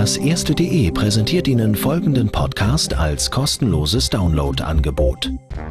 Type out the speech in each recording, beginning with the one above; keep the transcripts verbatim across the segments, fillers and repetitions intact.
Das Erste.de präsentiert Ihnen folgenden Podcast als kostenloses Download-Angebot.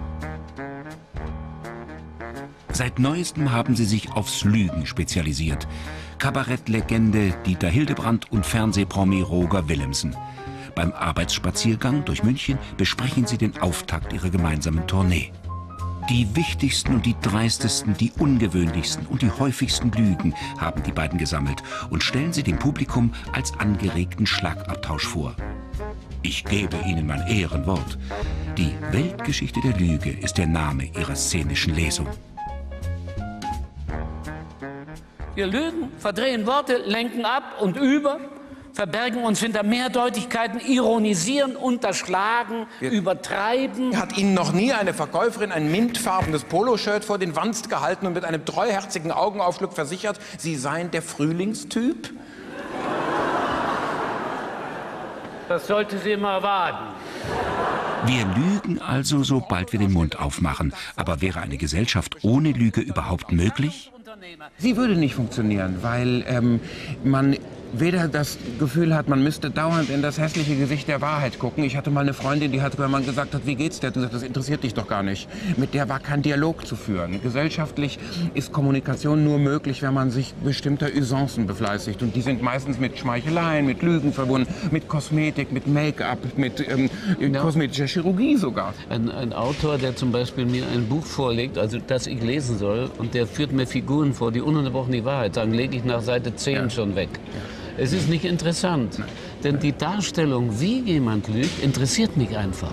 Seit Neuestem haben sie sich aufs Lügen spezialisiert. Kabarettlegende Dieter Hildebrandt und Fernsehpromi Roger Willemsen. Beim Arbeitsspaziergang durch München besprechen sie den Auftakt ihrer gemeinsamen Tournee. Die wichtigsten und die dreistesten, die ungewöhnlichsten und die häufigsten Lügen haben die beiden gesammelt und stellen sie dem Publikum als angeregten Schlagabtausch vor. Ich gebe Ihnen mein Ehrenwort. Die Weltgeschichte der Lüge ist der Name ihrer szenischen Lesung. Wir lügen, verdrehen Worte, lenken ab und über, verbergen uns hinter Mehrdeutigkeiten, ironisieren, unterschlagen, Wir übertreiben. Hat Ihnen noch nie eine Verkäuferin ein mintfarbenes Poloshirt vor den Wanst gehalten und mit einem treuherzigen Augenaufschluck versichert, Sie seien der Frühlingstyp? Das sollte sie mal erwarten. Wir lügen also, sobald wir den Mund aufmachen. Aber wäre eine Gesellschaft ohne Lüge überhaupt möglich? Sie würde nicht funktionieren, weil ähm, man weder das Gefühl hat, man müsste dauernd in das hässliche Gesicht der Wahrheit gucken. Ich hatte mal eine Freundin, die hat, wenn man gesagt hat, wie geht's dir? Die hat gesagt, das interessiert dich doch gar nicht. Mit der war kein Dialog zu führen. Gesellschaftlich ist Kommunikation nur möglich, wenn man sich bestimmter Usancen befleißigt. Und die sind meistens mit Schmeicheleien, mit Lügen verbunden, mit Kosmetik, mit Make-up, mit ähm, ja. kosmetischer Chirurgie sogar. Ein, ein Autor, der zum Beispiel mir ein Buch vorlegt, also das ich lesen soll, und der führt mir Figuren vor, die ununterbrochen die Wahrheit sagen, lege ich nach Seite zehn ja. schon weg. Ja. Es ist nicht interessant, Nein. denn die Darstellung, wie jemand lügt, interessiert mich einfach.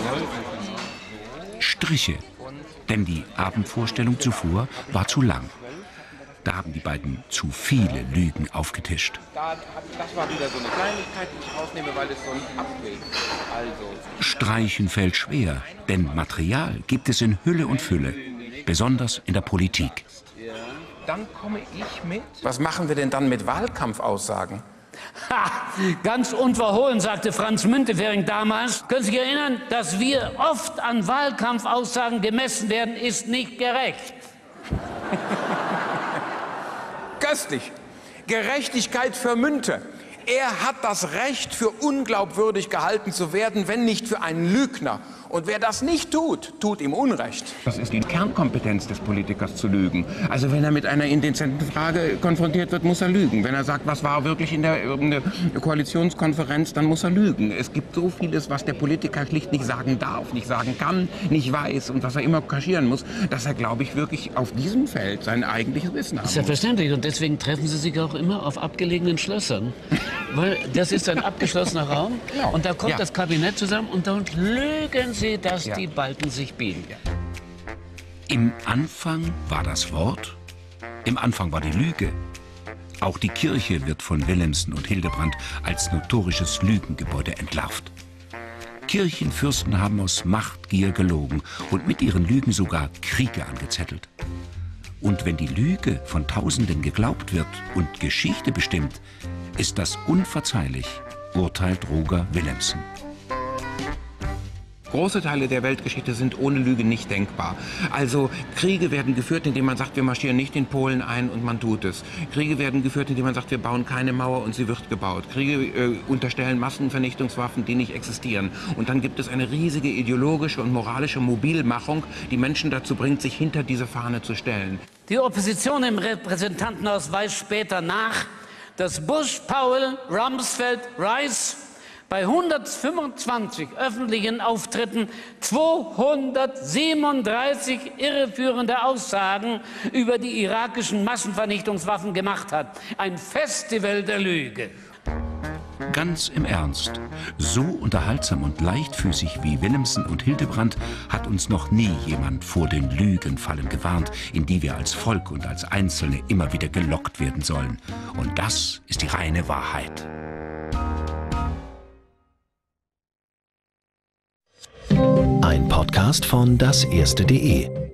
Striche, denn die Abendvorstellung zuvor war zu lang. Da haben die beiden zu viele Lügen aufgetischt. Das war wieder so eine Kleinigkeit, die ich rausnehme, weil es so ein Abweg. Also. Streichen fällt schwer, denn Material gibt es in Hülle und Fülle, besonders in der Politik. Dann komme ich mit. Was machen wir denn dann mit Wahlkampfaussagen? Ha, ganz unverhohlen, sagte Franz Müntefering damals. Können Sie sich erinnern, dass wir oft an Wahlkampfaussagen gemessen werden, ist nicht gerecht. Köstlich. Gerechtigkeit für Münte. Er hat das Recht, für unglaubwürdig gehalten zu werden, wenn nicht für einen Lügner. Und wer das nicht tut, tut ihm Unrecht. Das ist die Kernkompetenz des Politikers, zu lügen. Also wenn er mit einer indezenten Frage konfrontiert wird, muss er lügen. Wenn er sagt, was war wirklich in der, in der Koalitionskonferenz, dann muss er lügen. Es gibt so vieles, was der Politiker schlicht nicht sagen darf, nicht sagen kann, nicht weiß und was er immer kaschieren muss, dass er, glaube ich, wirklich auf diesem Feld sein eigentliches Wissen hat. Das ist ja verständlich und deswegen treffen Sie sich auch immer auf abgelegenen Schlössern. Weil das ist ein abgeschlossener Raum genau. und da kommt ja. das Kabinett zusammen und dort lügen Sie, dass ja. die Balken sich biegen. Ja. Im Anfang war das Wort, im Anfang war die Lüge. Auch die Kirche wird von Willemsen und Hildebrandt als notorisches Lügengebäude entlarvt. Kirchenfürsten haben aus Machtgier gelogen und mit ihren Lügen sogar Kriege angezettelt. Und wenn die Lüge von Tausenden geglaubt wird und Geschichte bestimmt, ist das unverzeihlich, urteilt Roger Willemsen. Große Teile der Weltgeschichte sind ohne Lüge nicht denkbar. Also Kriege werden geführt, indem man sagt, wir marschieren nicht in Polen ein und man tut es. Kriege werden geführt, indem man sagt, wir bauen keine Mauer und sie wird gebaut. Kriege äh, unterstellen Massenvernichtungswaffen, die nicht existieren. Und dann gibt es eine riesige ideologische und moralische Mobilmachung, die Menschen dazu bringt, sich hinter diese Fahne zu stellen. Die Opposition im Repräsentantenhaus weist später nach, dass Bush, Powell, Rumsfeld, Rice bei hundertfünfundzwanzig öffentlichen Auftritten zweihundertsiebenunddreißig irreführende Aussagen über die irakischen Massenvernichtungswaffen gemacht hat. Ein Festival der Lüge. Ganz im Ernst, so unterhaltsam und leichtfüßig wie Willemsen und Hildebrandt hat uns noch nie jemand vor den Lügenfallen gewarnt, in die wir als Volk und als Einzelne immer wieder gelockt werden sollen. Und das ist die reine Wahrheit. Ein Podcast von das Erste.de.